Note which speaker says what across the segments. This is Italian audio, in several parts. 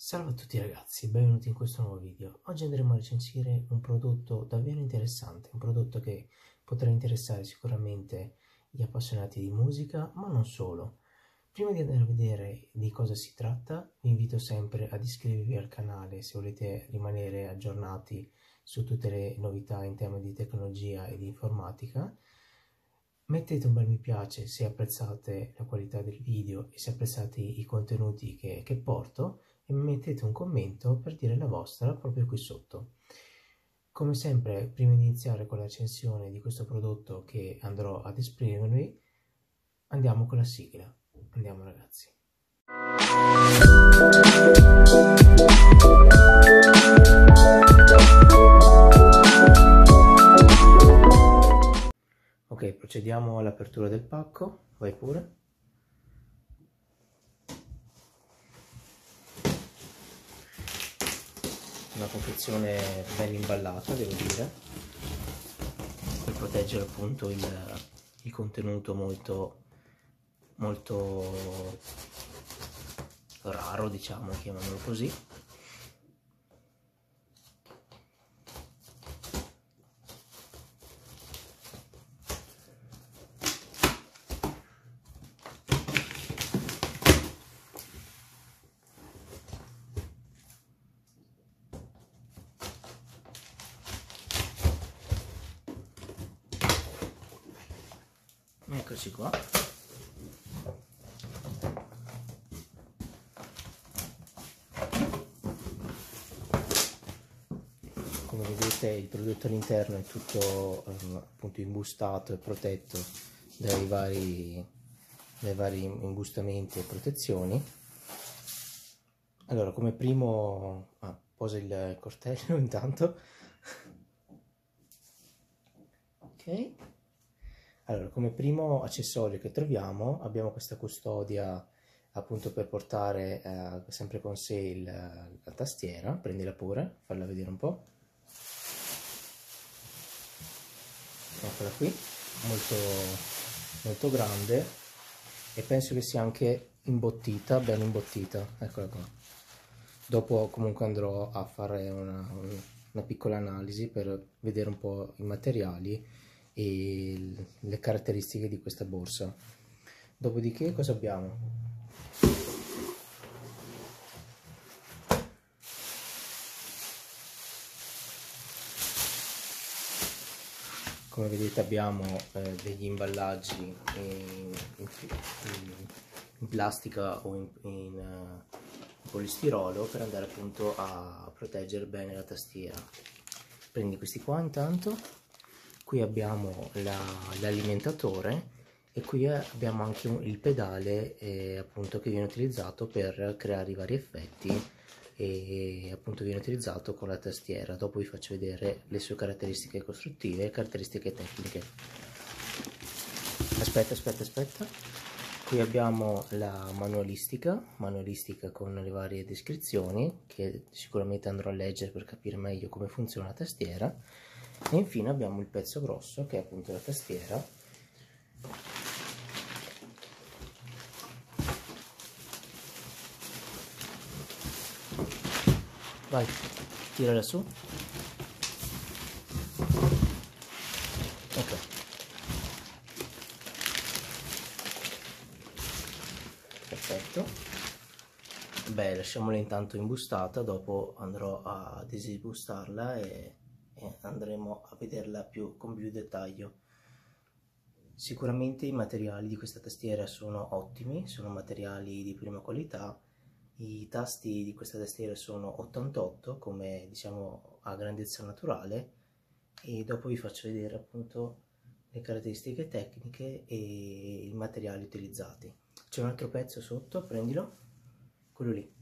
Speaker 1: Salve a tutti ragazzi, benvenuti in questo nuovo video. Oggi andremo a recensire un prodotto davvero interessante, un prodotto che potrà interessare sicuramente gli appassionati di musica, ma non solo. Prima di andare a vedere di cosa si tratta, vi invito sempre ad iscrivervi al canale se volete rimanere aggiornati su tutte le novità in tema di tecnologia e di informatica. Mettete un bel mi piace se apprezzate la qualità del video e se apprezzate i contenuti che porto, e mettete un commento per dire la vostra proprio qui sotto. Come sempre, prima di iniziare con la recensione di questo prodotto che andrò ad esprimervi, andiamo con la sigla. Andiamo ragazzi. Ok, procediamo all'apertura del pacco, vai pure. Una confezione ben imballata, devo dire, per proteggere appunto il contenuto molto raro, diciamo, chiamiamolo così. Eccoci qua. Come vedete il prodotto all'interno è tutto appunto imbustato e protetto dai vari imbustamenti e protezioni. Allora, come primo posa il coltello intanto. Ok. Allora, come primo accessorio che troviamo abbiamo questa custodia appunto per portare sempre con sé la tastiera. Prendila pure, falla vedere un po'. Eccola qui, molto grande, e penso che sia anche imbottita, ben imbottita. Eccola qua. Dopo comunque andrò a fare una piccola analisi per vedere un po' i materiali e le caratteristiche di questa borsa. Dopodiché cosa abbiamo? Come vedete abbiamo degli imballaggi in plastica o in polistirolo per andare appunto a proteggere bene la tastiera. Prendi questi qua intanto. Qui abbiamo l'alimentatore e qui abbiamo anche il pedale appunto che viene utilizzato per creare i vari effetti e appunto viene utilizzato con la tastiera. Dopo vi faccio vedere le sue caratteristiche costruttive e caratteristiche tecniche. Aspetta. Qui abbiamo la manualistica con le varie descrizioni che sicuramente andrò a leggere per capire meglio come funziona la tastiera. E infine abbiamo il pezzo grosso che è appunto la tastiera. Vai, tirala su. Ok. Perfetto. Beh, lasciamola intanto imbustata, dopo andrò a disbustarla e andremo a vederla con più dettaglio. Sicuramente i materiali di questa tastiera sono ottimi, sono materiali di prima qualità. I tasti di questa tastiera sono 88, come diciamo a grandezza naturale, e dopo vi faccio vedere appunto le caratteristiche tecniche e i materiali utilizzati. C'è un altro pezzo sotto, prendilo, quello lì.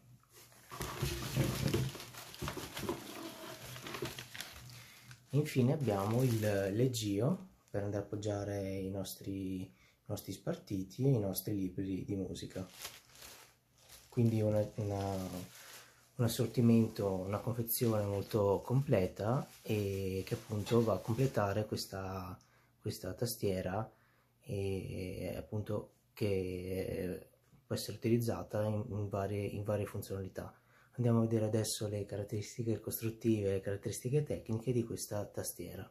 Speaker 1: Infine abbiamo il leggio per andare a appoggiare i nostri spartiti e i nostri libri di musica. Quindi un assortimento, una confezione molto completa e che appunto va a completare questa tastiera, e appunto che può essere utilizzata in varie funzionalità. Andiamo a vedere adesso le caratteristiche costruttive e le caratteristiche tecniche di questa tastiera.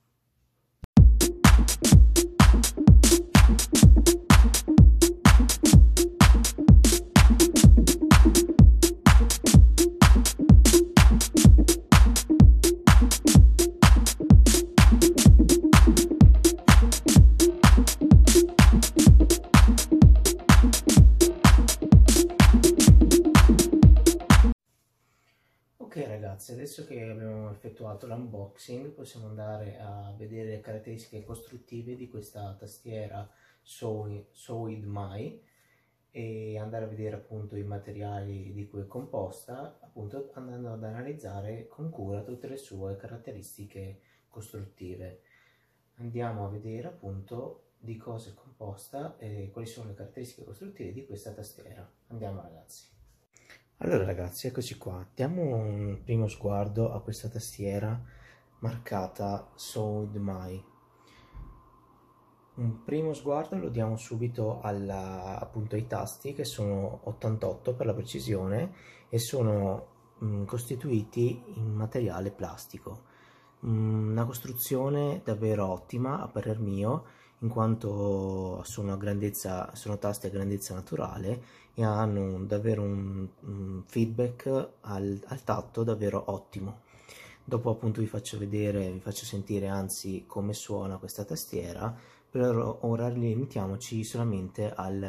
Speaker 1: Ok ragazzi, adesso che abbiamo effettuato l'unboxing possiamo andare a vedere le caratteristiche costruttive di questa tastiera Soid Mai e andare a vedere appunto i materiali di cui è composta, appunto andando ad analizzare con cura tutte le sue caratteristiche costruttive. Andiamo a vedere appunto di cosa è composta e quali sono le caratteristiche costruttive di questa tastiera. Andiamo ragazzi. Allora ragazzi, eccoci qua, diamo un primo sguardo a questa tastiera marcata Soid Mai. Un primo sguardo lo diamo subito appunto ai tasti, che sono 88 per la precisione e sono costituiti in materiale plastico. Una costruzione davvero ottima a parer mio, in quanto sono tasti a grandezza naturale e hanno davvero un feedback al tatto davvero ottimo. Dopo appunto vi faccio sentire anzi come suona questa tastiera. Per ora limitiamoci solamente ad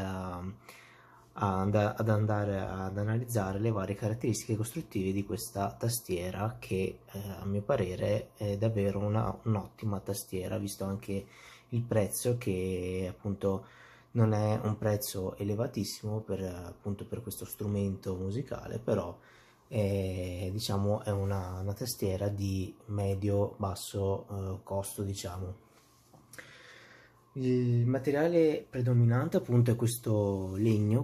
Speaker 1: andare ad analizzare le varie caratteristiche costruttive di questa tastiera che a mio parere è davvero un'ottima tastiera, visto anche il prezzo, che appunto non è un prezzo elevatissimo appunto per questo strumento musicale, però diciamo è una tastiera di medio-basso costo, diciamo. Il materiale predominante appunto è questo legno,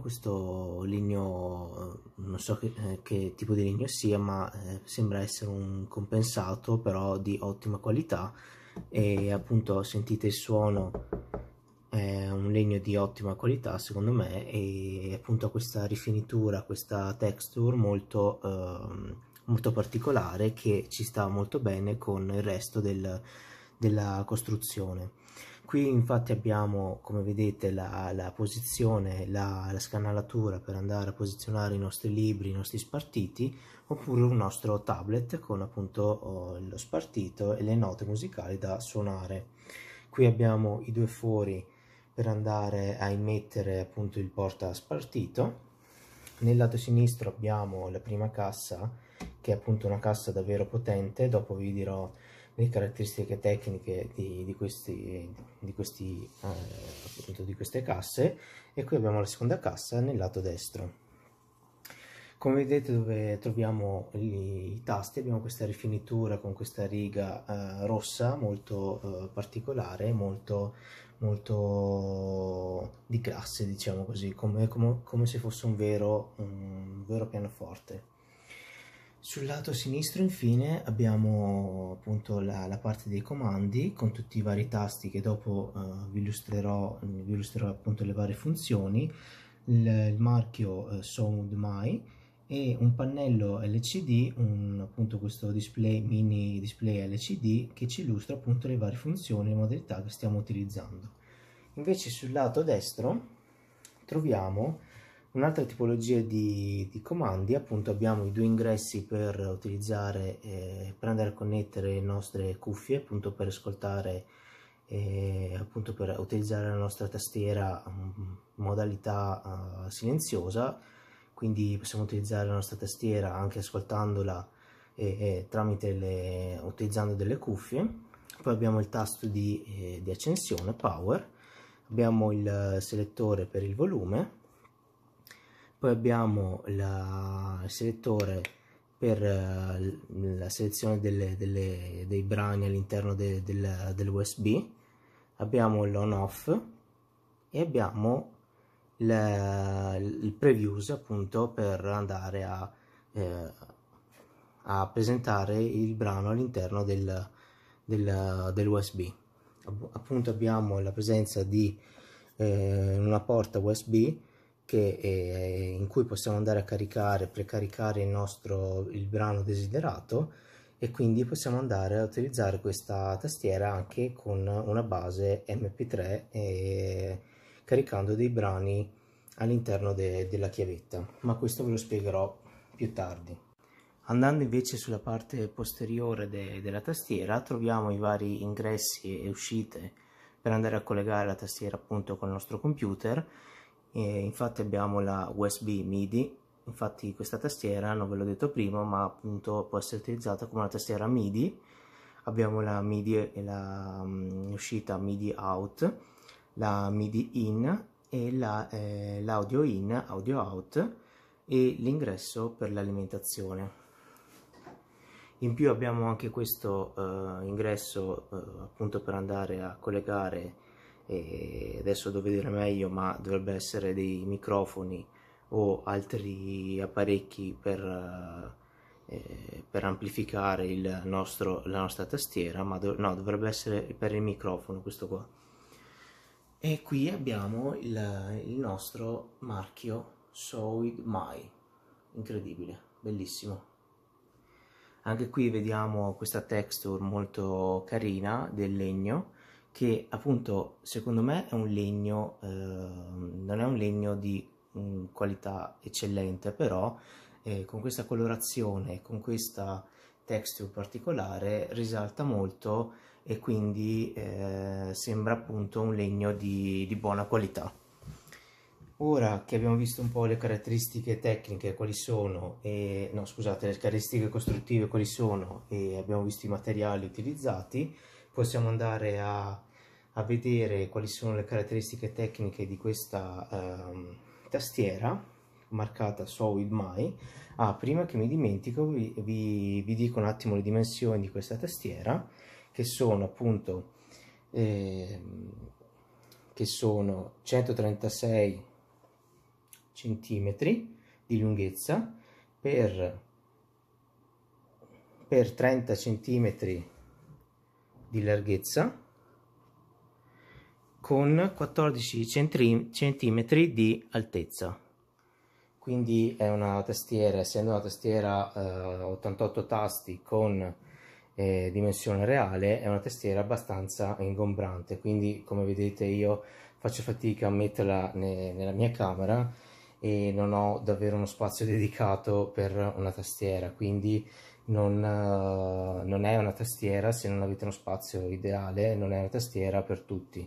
Speaker 1: non so che tipo di legno sia, ma sembra essere un compensato però di ottima qualità, e appunto sentite il suono, è un legno di ottima qualità secondo me, e appunto ha questa rifinitura, questa texture molto, molto particolare, che ci sta molto bene con il resto della costruzione. Qui infatti abbiamo, come vedete, la posizione, la scanalatura per andare a posizionare i nostri libri, i nostri spartiti, oppure un nostro tablet con appunto lo spartito e le note musicali da suonare. Qui abbiamo i due fori per andare a immettere appunto il porta spartito. Nel lato sinistro abbiamo la prima cassa, che è appunto una cassa davvero potente. Dopo vi dirò le caratteristiche tecniche di queste casse. E qui abbiamo la seconda cassa nel lato destro. Come vedete, dove troviamo i tasti abbiamo questa rifinitura con questa riga rossa molto particolare, molto di classe, diciamo così, come se fosse un vero pianoforte. Sul lato sinistro infine abbiamo appunto la parte dei comandi con tutti i vari tasti, che dopo vi illustrerò appunto le varie funzioni, il marchio Sound Mai e un pannello LCD, appunto questo mini display LCD che ci illustra appunto le varie funzioni e modalità che stiamo utilizzando. Invece sul lato destro troviamo un'altra tipologia di comandi. Appunto abbiamo i due ingressi per utilizzare, per andare a connettere le nostre cuffie, appunto per ascoltare, appunto per utilizzare la nostra tastiera in modalità silenziosa, quindi possiamo utilizzare la nostra tastiera anche ascoltandola utilizzando delle cuffie. Poi abbiamo il tasto di accensione, power, abbiamo il selettore per il volume. Poi abbiamo il selettore per la selezione dei brani all'interno dell'USB, abbiamo l'on-off e abbiamo il previews appunto per andare a presentare il brano all'interno dell'USB. Appunto abbiamo la presenza di una porta USB in cui possiamo andare a caricare, precaricare il brano desiderato, e quindi possiamo andare a utilizzare questa tastiera anche con una base MP3 caricando dei brani all'interno della chiavetta, ma questo ve lo spiegherò più tardi. Andando invece sulla parte posteriore della tastiera troviamo i vari ingressi e uscite per andare a collegare la tastiera appunto con il nostro computer. Infatti abbiamo la USB MIDI, infatti questa tastiera non ve l'ho detto prima, ma appunto può essere utilizzata come una tastiera MIDI. Abbiamo la MIDI e la uscita MIDI out, la MIDI in e l'audio in, audio out, e l'ingresso per l'alimentazione. In più abbiamo anche questo ingresso appunto per andare a collegare, adesso devo vedere meglio, ma dovrebbe essere dei microfoni o altri apparecchi per amplificare la nostra tastiera, ma no, dovrebbe essere per il microfono questo qua. E qui abbiamo il nostro marchio Soid Mai, incredibile, bellissimo. Anche qui vediamo questa texture molto carina del legno, che appunto secondo me è un legno, non è un legno di qualità eccellente, però con questa colorazione, con questa texture particolare risalta molto, e quindi sembra appunto un legno di buona qualità. Ora che abbiamo visto un po' le caratteristiche tecniche quali sono, no scusate, le caratteristiche costruttive quali sono, e abbiamo visto i materiali utilizzati, possiamo andare a vedere quali sono le caratteristiche tecniche di questa tastiera marcata Soid Mai. Prima che mi dimentico vi dico un attimo le dimensioni di questa tastiera, che sono appunto che sono 136 centimetri di lunghezza per 30 centimetri di larghezza, con 14 centimetri di altezza. Quindi è una tastiera, essendo una tastiera 88 tasti con dimensione reale, è una tastiera abbastanza ingombrante, quindi come vedete io faccio fatica a metterla nella mia camera e non ho davvero uno spazio dedicato per una tastiera, quindi non è una tastiera, se non avete uno spazio ideale, non è una tastiera per tutti.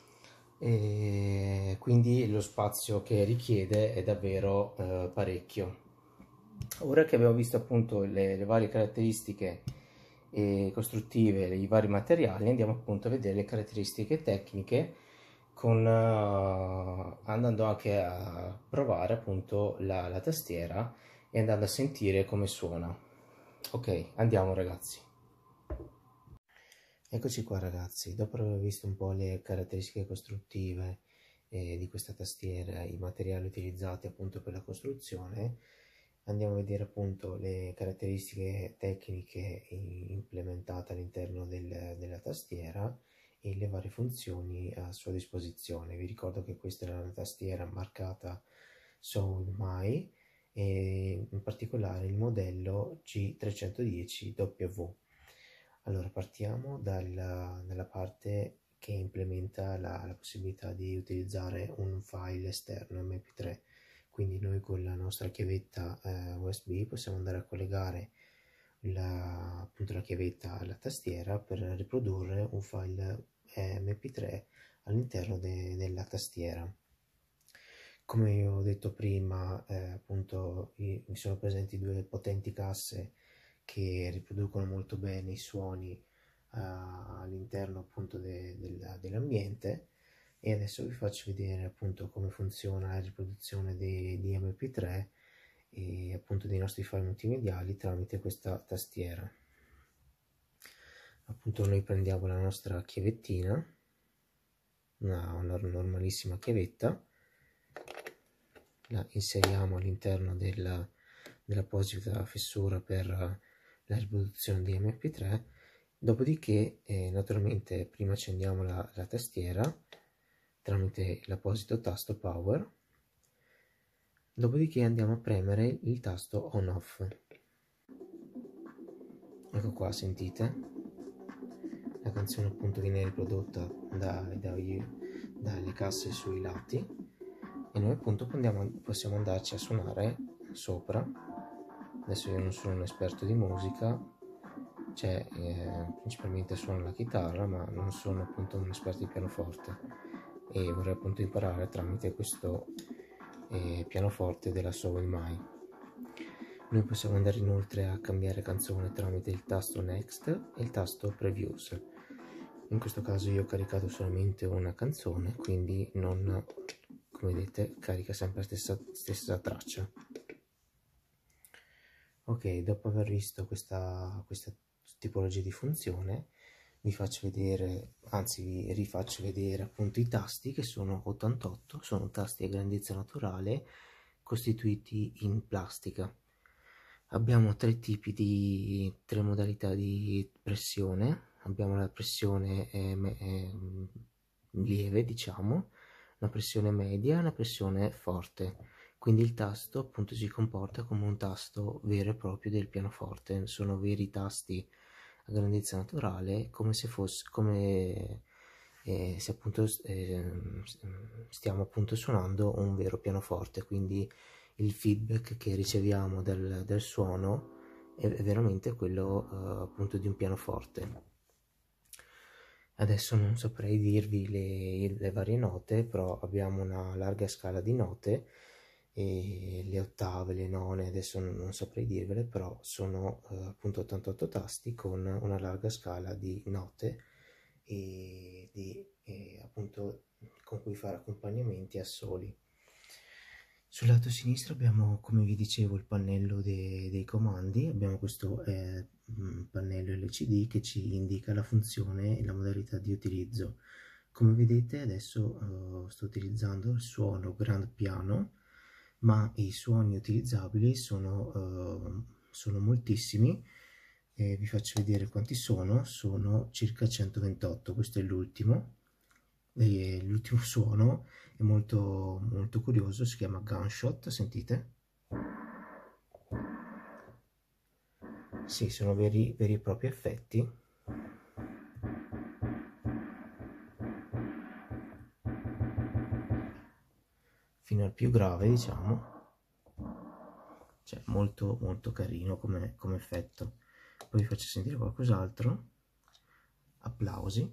Speaker 1: E quindi lo spazio che richiede è davvero parecchio. Ora che abbiamo visto appunto le varie caratteristiche costruttive, i vari materiali, andiamo appunto a vedere le caratteristiche tecniche andando anche a provare appunto la tastiera e andando a sentire come suona. Ok, andiamo ragazzi. Eccoci qua ragazzi, dopo aver visto un po' le caratteristiche costruttive di questa tastiera, i materiali utilizzati appunto per la costruzione, andiamo a vedere appunto le caratteristiche tecniche implementate all'interno della tastiera e le varie funzioni a sua disposizione. Vi ricordo che questa è una tastiera marcata Sound Mai, e in particolare il modello G310W. Allora partiamo dalla parte che implementa la possibilità di utilizzare un file esterno MP3. Quindi noi con la nostra chiavetta USB possiamo andare a collegare appunto la chiavetta alla tastiera per riprodurre un file MP3 all'interno della tastiera. Come ho detto prima, appunto mi sono presenti due potenti casse che riproducono molto bene i suoni all'interno appunto dell'ambiente, e adesso vi faccio vedere appunto come funziona la riproduzione di MP3 e appunto dei nostri file multimediali tramite questa tastiera. Appunto noi prendiamo la nostra chiavettina, una normalissima chiavetta, la inseriamo all'interno dell'apposita fessura per la riproduzione di MP3, dopodiché naturalmente prima accendiamo la tastiera tramite l'apposito tasto power, Dopodiché andiamo a premere il tasto on off. Ecco qua, sentite? La canzone appunto viene riprodotta dalle casse sui lati e noi appunto possiamo andarci a suonare sopra. Adesso io non sono un esperto di musica, cioè principalmente suono la chitarra, ma non sono appunto un esperto di pianoforte e vorrei appunto imparare tramite questo pianoforte della Soul Mai. Noi possiamo andare inoltre a cambiare canzone tramite il tasto Next e il tasto Previews. In questo caso io ho caricato solamente una canzone, quindi non, come vedete, carica sempre la stessa traccia. Ok, dopo aver visto questa tipologia di funzione, vi faccio vedere, anzi vi rifaccio vedere appunto i tasti, che sono 88, sono tasti a grandezza naturale costituiti in plastica. Abbiamo tre modalità di pressione. Abbiamo la pressione lieve, diciamo, una pressione media e una pressione forte. Quindi il tasto appunto si comporta come un tasto vero e proprio del pianoforte. Sono veri tasti a grandezza naturale, come se fosse se appunto stiamo appunto suonando un vero pianoforte. Quindi il feedback che riceviamo del suono è veramente quello appunto di un pianoforte. Adesso non saprei dirvi le varie note, però abbiamo una larga scala di note, e le ottave, le none, adesso non saprei dirvele, però sono appunto 88 tasti con una larga scala di note appunto con cui fare accompagnamenti a soli. Sul lato sinistro abbiamo, come vi dicevo, il pannello dei comandi. Abbiamo questo pannello LCD che ci indica la funzione e la modalità di utilizzo. Come vedete adesso sto utilizzando il suono grand piano, ma i suoni utilizzabili sono moltissimi. Vi faccio vedere quanti sono circa 128. Questo è l'ultimo suono è molto curioso, si chiama Gunshot, sentite? Sì, sono veri e propri effetti. Fino al più grave, diciamo. Cioè molto carino come effetto. Poi vi faccio sentire qualcos'altro. Applausi.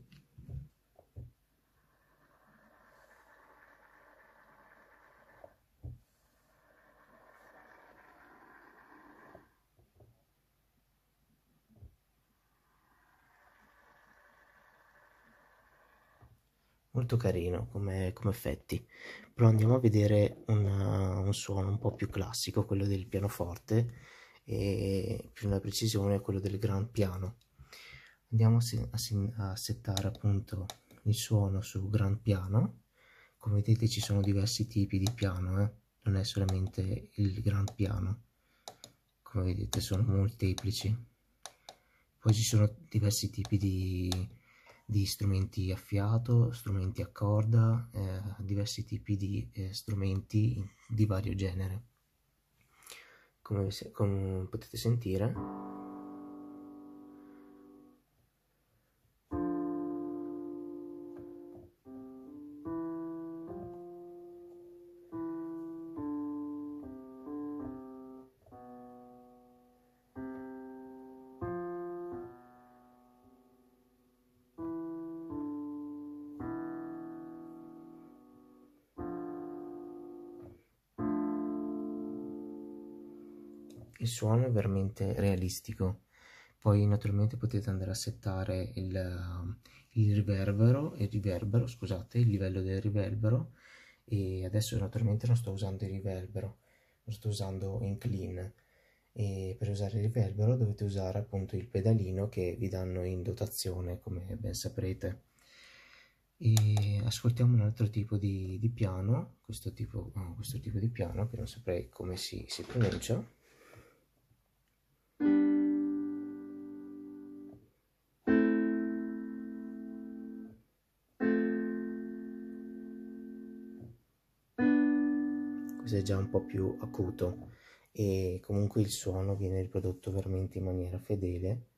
Speaker 1: Molto carino come effetti. Però andiamo a vedere un suono un po' più classico, quello del pianoforte, e più nella precisione quello del gran piano. Andiamo a settare appunto il suono su gran piano. Come vedete ci sono diversi tipi di piano, non è solamente il gran piano, come vedete sono molteplici. Poi ci sono diversi tipi di strumenti a fiato, strumenti a corda, diversi tipi di strumenti di vario genere. Come potete sentire, il suono è veramente realistico. Poi naturalmente potete andare a settare il riverbero, scusate, il livello del riverbero, e adesso naturalmente non sto usando il riverbero, lo sto usando in clean, e per usare il riverbero dovete usare appunto il pedalino che vi danno in dotazione, come ben saprete. E ascoltiamo un altro tipo di piano, questo tipo di piano che non saprei come si pronuncia. Questo base già un po' più acuto, e comunque il suono viene riprodotto veramente in maniera fedele.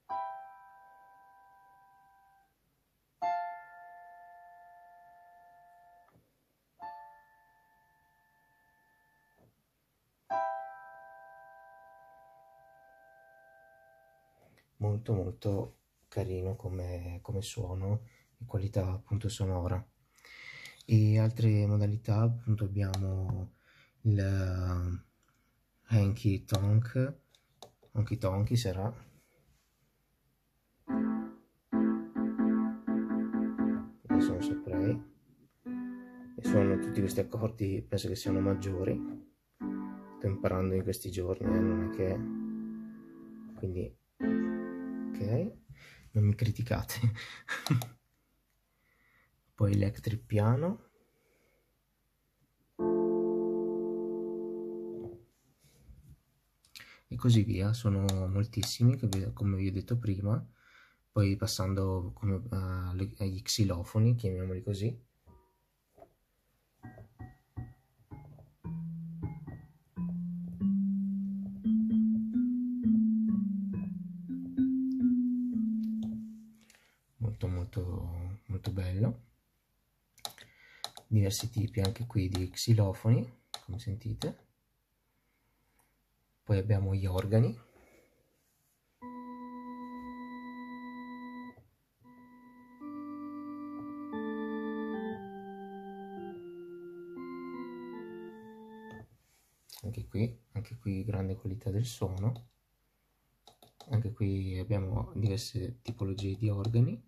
Speaker 1: Molto molto carino come suono e qualità appunto sonora. E altre modalità appunto abbiamo il Honky Tonky sarà, adesso non saprei, e suonano tutti questi accordi, penso che siano maggiori, sto imparando in questi giorni, non è che, quindi ok, non mi criticate. Poi electric piano, e così via. Sono moltissimi, come vi ho detto prima. Poi passando agli xilofoni, chiamiamoli così. Molto molto molto bello. Diversi tipi anche qui di xilofoni, come sentite. Poi abbiamo gli organi. Anche qui grande qualità del suono. Anche qui abbiamo diverse tipologie di organi.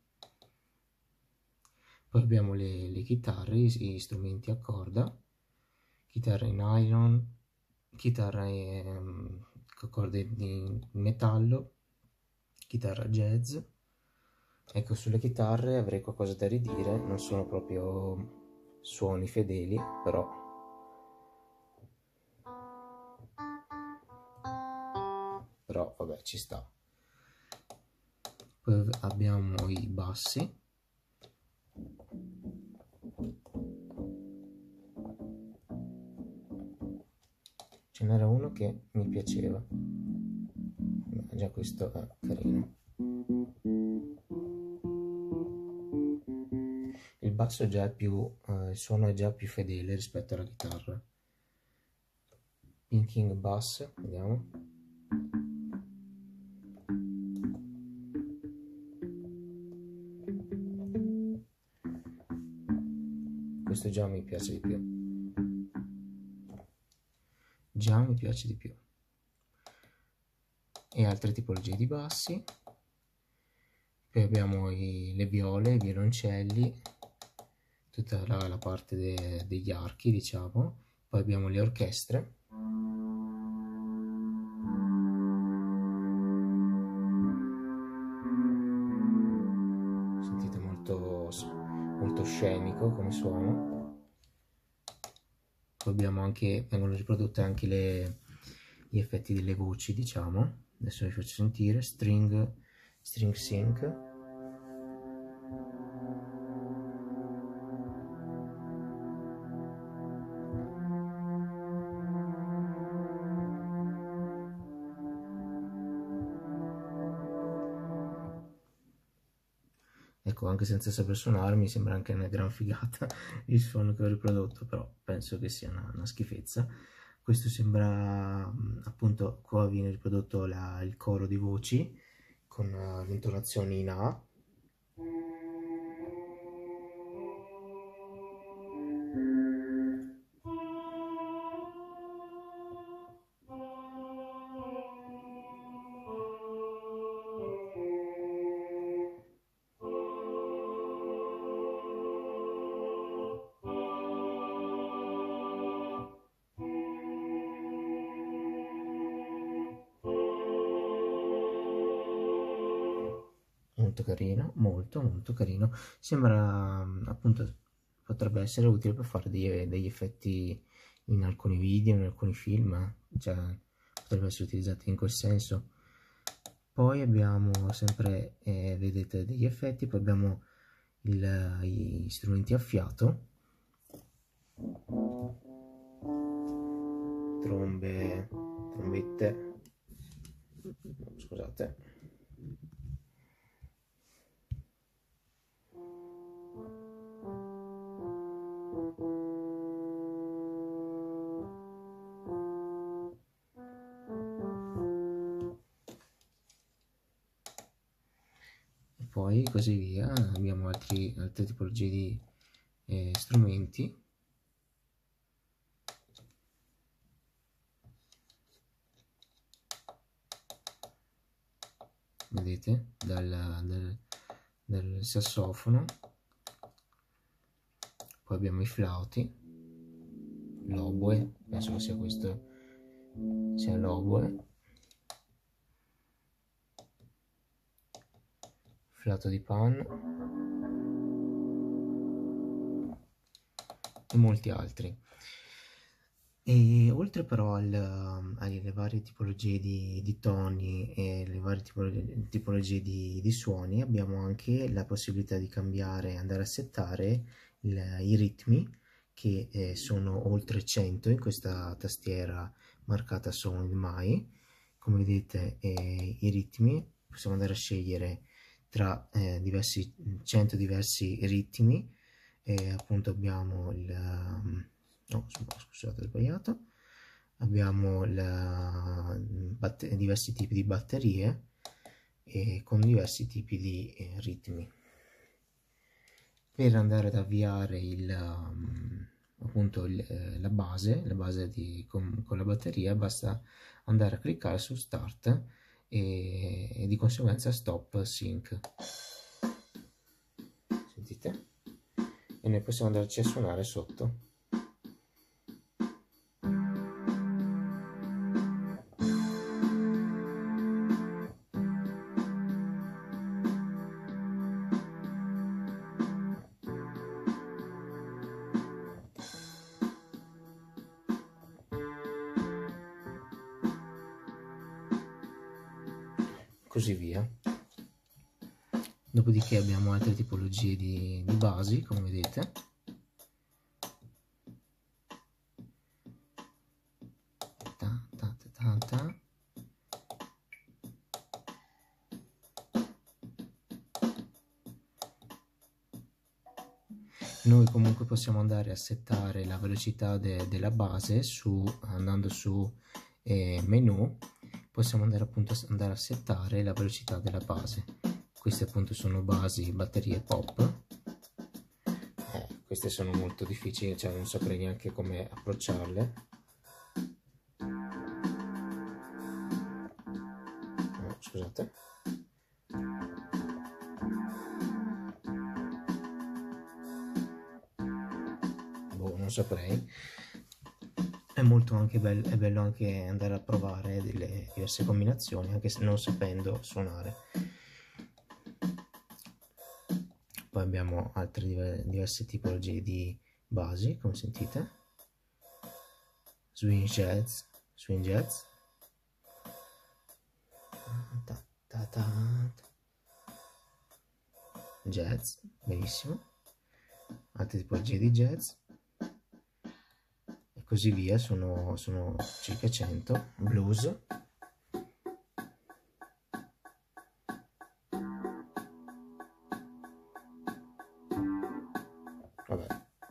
Speaker 1: Poi abbiamo le chitarre, gli strumenti a corda, chitarra in nylon, chitarra con corde di metallo, chitarra jazz. Ecco, sulle chitarre avrei qualcosa da ridire, non sono proprio suoni fedeli, però vabbè, ci sta. Poi abbiamo i bassi. Ce n'era uno che mi piaceva, già questo è carino. Il basso già è più, il suono è già più fedele rispetto alla chitarra. Picking bass, vediamo. Questo già mi piace di più. Già mi piace di più. E altre tipologie di bassi. Poi abbiamo le viole, i violoncelli, tutta la parte degli archi, diciamo. Poi abbiamo le orchestre. Sentite, molto scenico come suono. Poi vengono riprodotte anche gli effetti delle voci, diciamo. Adesso vi faccio sentire. String sync. Ecco, anche senza saper suonare mi sembra anche una gran figata il suono che ho riprodotto, però penso che sia una schifezza. Questo sembra, appunto, qua viene riprodotto il coro di voci con le intonazioni in A. Molto carino, molto carino. Sembra, appunto, potrebbe essere utile per fare degli effetti in alcuni video, in alcuni film, cioè potrebbe essere utilizzato in quel senso. Poi abbiamo sempre, vedete, degli effetti. Poi abbiamo gli strumenti a fiato. trombette, scusate. E poi così via, abbiamo altre tipologie di strumenti. Vedete, dal sassofono, poi abbiamo i flauti, l'oboe, penso che sia questo, sia l'oboe, flauto di Pan e molti altri. E oltre però alle varie tipologie di toni e le varie tipologie di suoni, abbiamo anche la possibilità di cambiare, andare a settare i ritmi, che sono oltre 100 in questa tastiera marcata Sound My. Come vedete, i ritmi possiamo andare a scegliere tra 100 diversi ritmi. Appunto abbiamo no, scusate, ho sbagliato. Abbiamo diversi tipi di batterie con diversi tipi di ritmi. Per andare ad avviare appunto la base con la batteria, basta andare a cliccare su Start e di conseguenza Stop Sync. Sentite? E noi possiamo andarci a suonare sotto. Così via. Dopodiché abbiamo altre tipologie di basi, come vedete. Ta, ta, ta, ta. Noi comunque possiamo andare a settare la velocità della base andando su menu. Possiamo andare appunto a settare la velocità della base. Queste appunto sono basi, batterie pop. Queste sono molto difficili, cioè non saprei neanche come approcciarle. No, scusate. Boh, non saprei. È molto anche bello, è bello anche andare a provare delle diverse combinazioni, anche se non sapendo suonare. Poi abbiamo altre diverse tipologie di basi, come sentite. Swing jazz, jazz, benissimo. Altre tipologie di jazz e così via, sono circa 100. Blues, vabbè,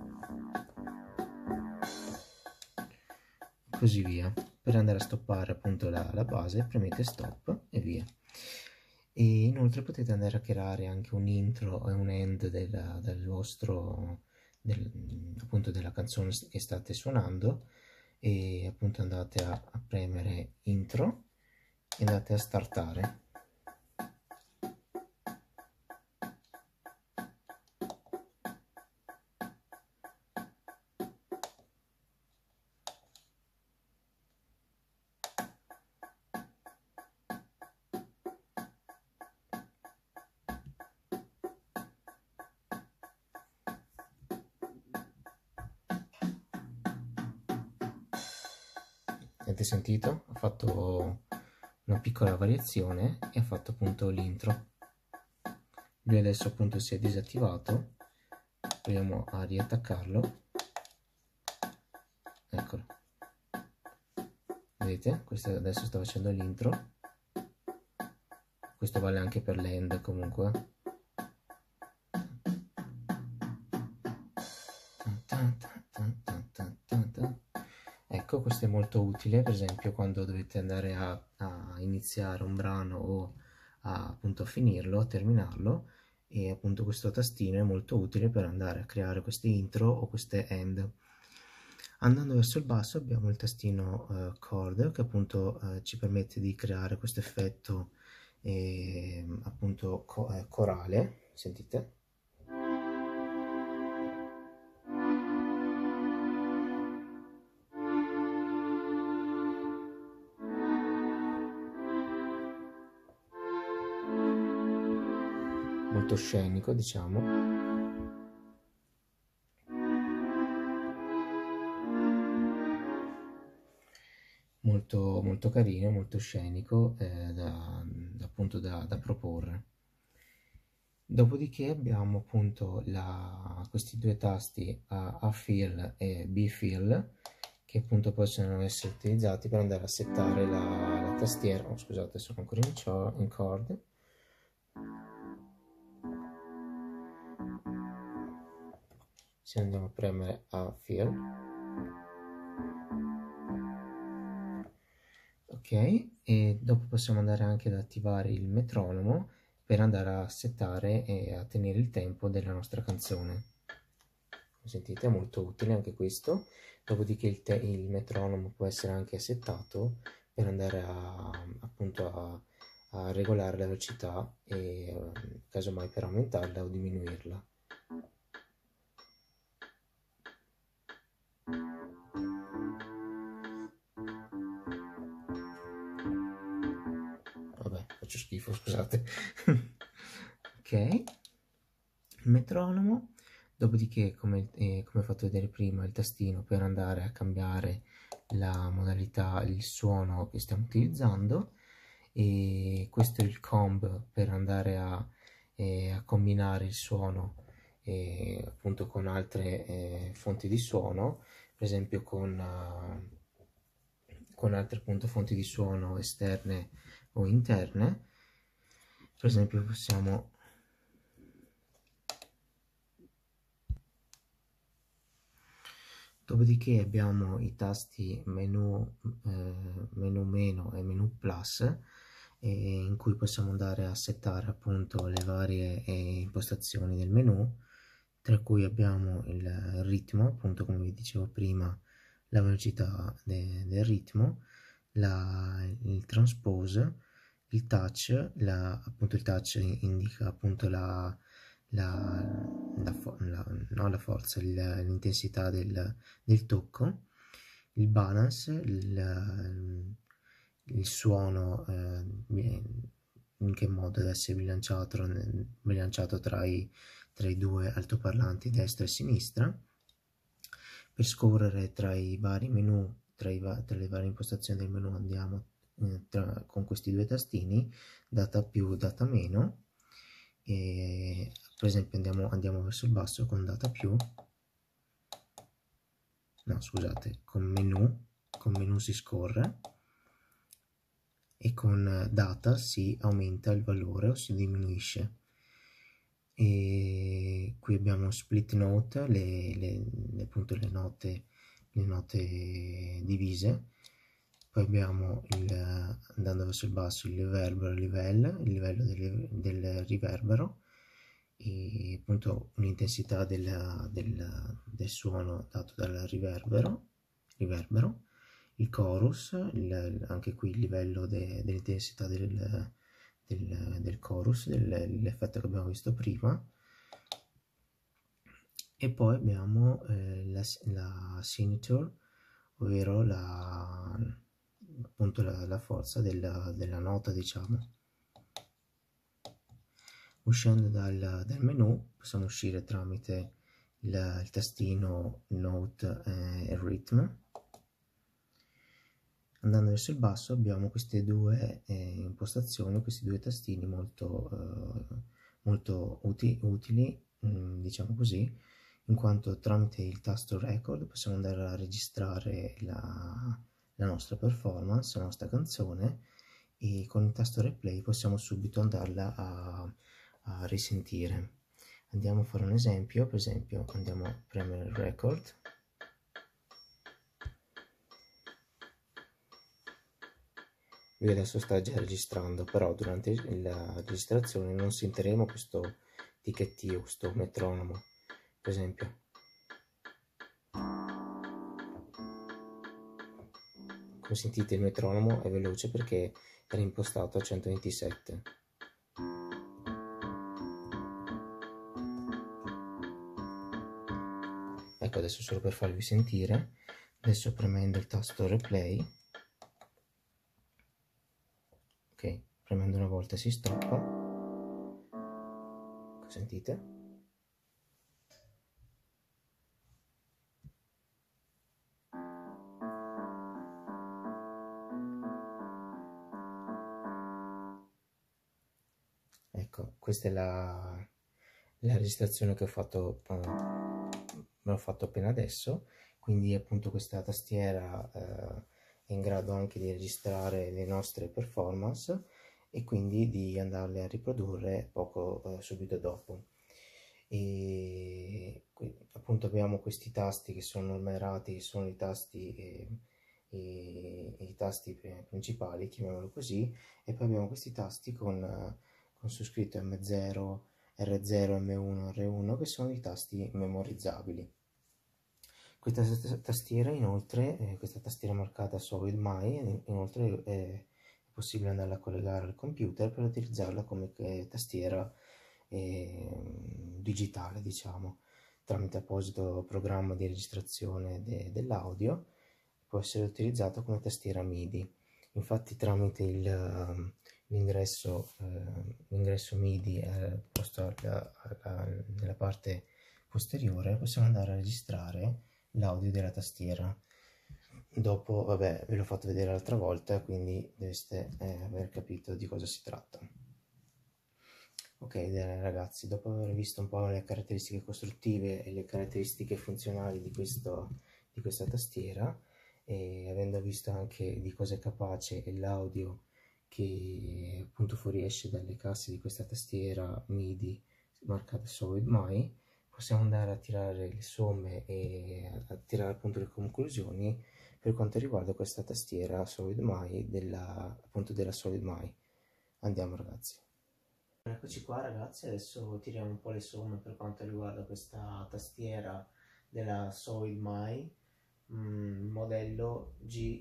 Speaker 1: così via. Per andare a stoppare appunto la base premete stop e via. E inoltre potete andare a creare anche un intro e un end del vostro appunto della canzone che state suonando, e appunto andate a premere intro e andate a startare. Avete sentito? Ha fatto una piccola variazione e ha fatto appunto l'intro. Lui adesso appunto si è disattivato. Proviamo a riattaccarlo. Eccolo. vedete, questo adesso sto facendo l'intro, questo vale anche per l'end comunque. Ecco, questo è molto utile per esempio quando dovete andare a iniziare un brano o appunto a finirlo, a terminarlo, e appunto questo tastino è molto utile per andare a creare queste intro o queste end. Andando verso il basso abbiamo il tastino chord, che appunto ci permette di creare questo effetto appunto corale, sentite? Molto scenico, diciamo. Molto carino, molto scenico, appunto da proporre. Dopodiché abbiamo appunto questi due tasti A fill e B fill, che appunto possono essere utilizzati per andare a settare la tastiera. Oh, scusate, sono ancora in chord. Se andiamo a premere A fill, ok, e dopo possiamo andare anche ad attivare il metronomo per andare a settare e a tenere il tempo della nostra canzone. Come sentite è molto utile anche questo. Dopodiché il metronomo può essere anche settato per andare appunto a regolare la velocità e casomai per aumentarla o diminuirla. Vabbè, faccio schifo, scusate. Ok, il metronomo. Dopodiché, come ho fatto vedere prima, il tastino per andare a cambiare la modalità, il suono che stiamo utilizzando, e questo è il comb per andare a combinare il suono appunto con altre fonti di suono, per esempio con altre appunto fonti di suono esterne o interne. Per esempio possiamo dopodiché abbiamo i tasti menu, menu meno e menu plus, in cui possiamo andare a settare appunto le varie impostazioni del menu, tra cui abbiamo il ritmo, appunto come vi dicevo prima, la velocità del ritmo, il transpose, il touch, appunto il touch indica appunto no, la forza, l'intensità del tocco, il balance, il suono, in che modo deve essere bilanciato tra i due altoparlanti destra e sinistra. Per scorrere tra i vari menu, tra le varie impostazioni del menu andiamo con questi due tastini, data più, data meno, e per esempio andiamo verso il basso con data più, no scusate, con menu si scorre, e con data si aumenta il valore o si diminuisce. E qui abbiamo split note, appunto le note divise. Poi abbiamo andando verso il basso, il riverbero, il livello del riverbero, e appunto un'intensità del suono dato dal riverbero, il chorus, anche qui il livello dell'intensità del chorus, dell'effetto che abbiamo visto prima. E poi abbiamo la signature, ovvero appunto la forza della nota, diciamo. Uscendo dal menu possiamo uscire tramite il tastino Note e Rhythm. Andando verso il basso abbiamo queste due impostazioni, questi due tastini molto utili, diciamo così, in quanto tramite il tasto Record possiamo andare a registrare la la nostra performance, la nostra canzone, e con il tasto replay possiamo subito andarla a risentire. Andiamo a fare un esempio, per esempio andiamo a premere record. Lui adesso sta già registrando, però durante la registrazione non sentiremo questo ticchettio, questo metronomo, per esempio. Come sentite il metronomo è veloce perché era impostato a 127. Ecco, adesso solo per farvi sentire, adesso premendo il tasto replay, ok, premendo una volta si stoppa, sentite? Ecco, questa è la registrazione che ho fatto, me l'ho fatto appena adesso, quindi appunto questa tastiera è in grado anche di registrare le nostre performance e quindi di andarle a riprodurre subito dopo. E qui, appunto abbiamo questi tasti che sono numerati, sono i tasti, i tasti principali, chiamiamolo così, e poi abbiamo questi tasti con su scritto M0, R0, M1, R1 che sono i tasti memorizzabili. Questa tastiera inoltre, questa tastiera marcata Solid My, inoltre è possibile andarla a collegare al computer per utilizzarla come tastiera digitale, diciamo, tramite apposito programma di registrazione dell'audio, può essere utilizzato come tastiera MIDI. Infatti tramite l'ingresso MIDI posto nella parte posteriore possiamo andare a registrare l'audio della tastiera. Dopo, vabbè, ve l'ho fatto vedere l'altra volta, quindi dovreste aver capito di cosa si tratta. Ok ragazzi, dopo aver visto un po' le caratteristiche costruttive e le caratteristiche funzionali di questa tastiera, e avendo visto anche di cosa è capace l'audio che appunto fuoriesce dalle casse di questa tastiera MIDI marcata Solid My, possiamo andare a tirare le somme e a tirare appunto le conclusioni per quanto riguarda questa tastiera Solid My appunto della Solid My. Andiamo ragazzi. Eccoci qua ragazzi, adesso tiriamo un po' le somme per quanto riguarda questa tastiera della Solid My modello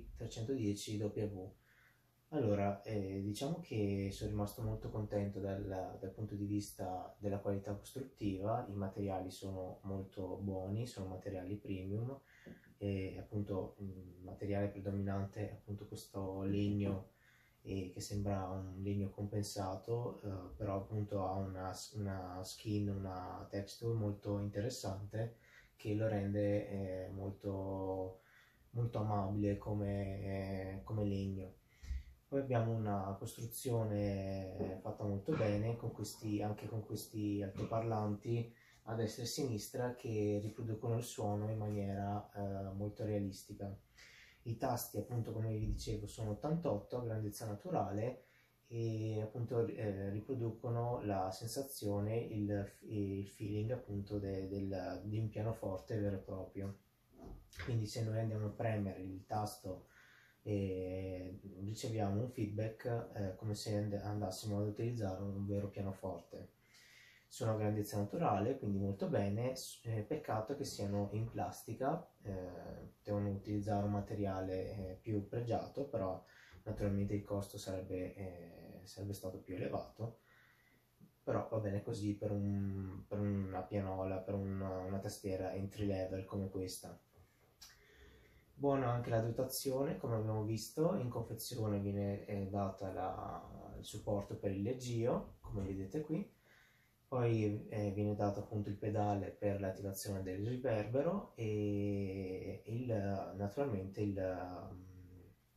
Speaker 1: G310W. Allora, diciamo che sono rimasto molto contento dal punto di vista della qualità costruttiva. I materiali sono molto buoni, sono materiali premium e appunto il materiale predominante è appunto questo legno che sembra un legno compensato, però appunto ha una skin, una texture molto interessante che lo rende molto, molto amabile come legno. Poi abbiamo una costruzione fatta molto bene anche con questi altoparlanti a destra e a sinistra che riproducono il suono in maniera molto realistica. I tasti, appunto, come vi dicevo, sono 88 a grandezza naturale e appunto riproducono la sensazione, il feeling appunto di un pianoforte vero e proprio. Quindi se noi andiamo a premere il tasto e riceviamo un feedback come se andassimo ad utilizzare un vero pianoforte. Sono a grandezza naturale, quindi molto bene, peccato che siano in plastica, devono utilizzare un materiale più pregiato, però naturalmente il costo sarebbe stato più elevato, però va bene così per una pianola, per una tastiera entry level come questa. Buona anche la dotazione, come abbiamo visto, in confezione viene data il supporto per il leggio, come vedete qui, poi viene dato appunto il pedale per l'attivazione del riverbero e naturalmente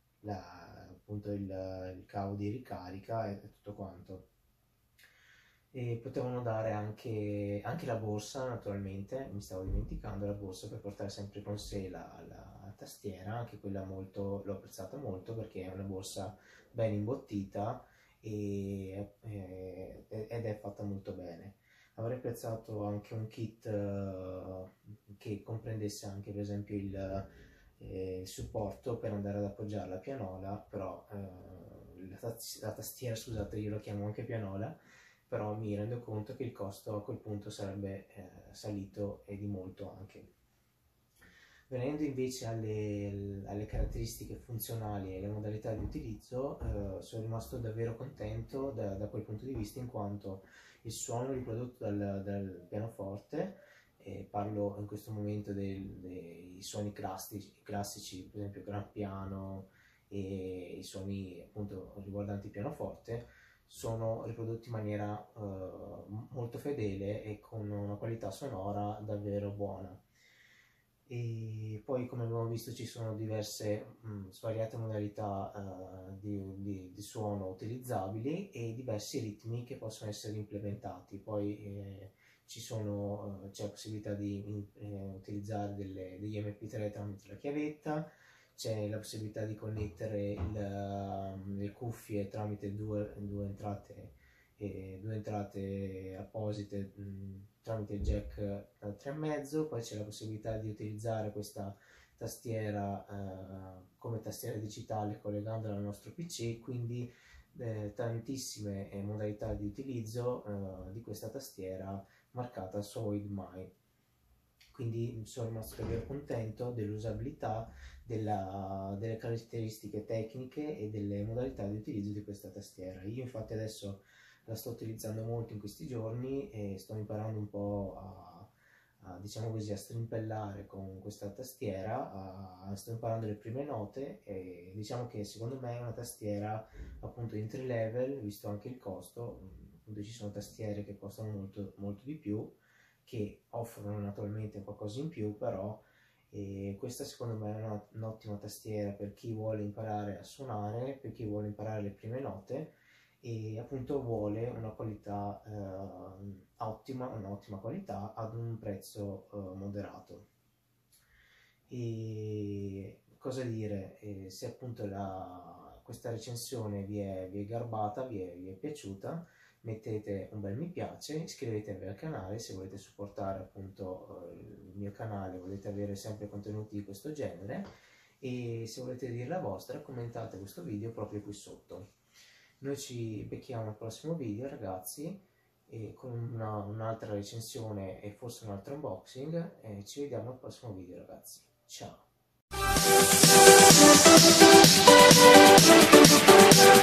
Speaker 1: appunto il cavo di ricarica e tutto quanto. E potevano dare anche la borsa, naturalmente, mi stavo dimenticando, la borsa per portare sempre con sé la tastiera, anche quella l'ho apprezzata molto perché è una borsa ben imbottita ed è fatta molto bene. Avrei apprezzato anche un kit che comprendesse anche per esempio il supporto per andare ad appoggiare la pianola, però la tastiera, scusate, io lo chiamo anche pianola, però mi rendo conto che il costo a quel punto sarebbe salito e di molto anche. Venendo invece alle caratteristiche funzionali e alle modalità di utilizzo, sono rimasto davvero contento da quel punto di vista, in quanto il suono riprodotto dal pianoforte, parlo in questo momento dei suoni classici, per esempio gran piano e i suoni appunto riguardanti il pianoforte, sono riprodotti in maniera molto fedele e con una qualità sonora davvero buona. E poi, come abbiamo visto, ci sono diverse svariate modalità di suono utilizzabili e diversi ritmi che possono essere implementati. Poi c'è la possibilità di utilizzare degli MP3 tramite la chiavetta, c'è la possibilità di connettere le cuffie tramite due entrate apposite tramite il jack da 3,5, poi c'è la possibilità di utilizzare questa tastiera come tastiera digitale collegandola al nostro PC, quindi tantissime modalità di utilizzo di questa tastiera marcata Solid My. Quindi sono rimasto davvero contento dell'usabilità, delle caratteristiche tecniche e delle modalità di utilizzo di questa tastiera. Io infatti adesso la sto utilizzando molto in questi giorni e sto imparando un po' diciamo così, a strimpellare con questa tastiera, sto imparando le prime note e diciamo che secondo me è una tastiera appunto entry level, visto anche il costo. Appunto ci sono tastiere che costano molto, molto di più, che offrono naturalmente qualcosa in più, però questa secondo me è un'ottima tastiera per chi vuole imparare a suonare, per chi vuole imparare le prime note e appunto vuole una qualità un'ottima qualità ad un prezzo moderato. E cosa dire, se appunto questa recensione vi è garbata, vi è piaciuta, mettete un bel mi piace, iscrivetevi al canale se volete supportare appunto il mio canale, volete avere sempre contenuti di questo genere, e se volete dire la vostra commentate questo video proprio qui sotto. Noi ci becchiamo al prossimo video ragazzi, e con un'altra recensione e forse un altro unboxing, e ci vediamo al prossimo video ragazzi, ciao!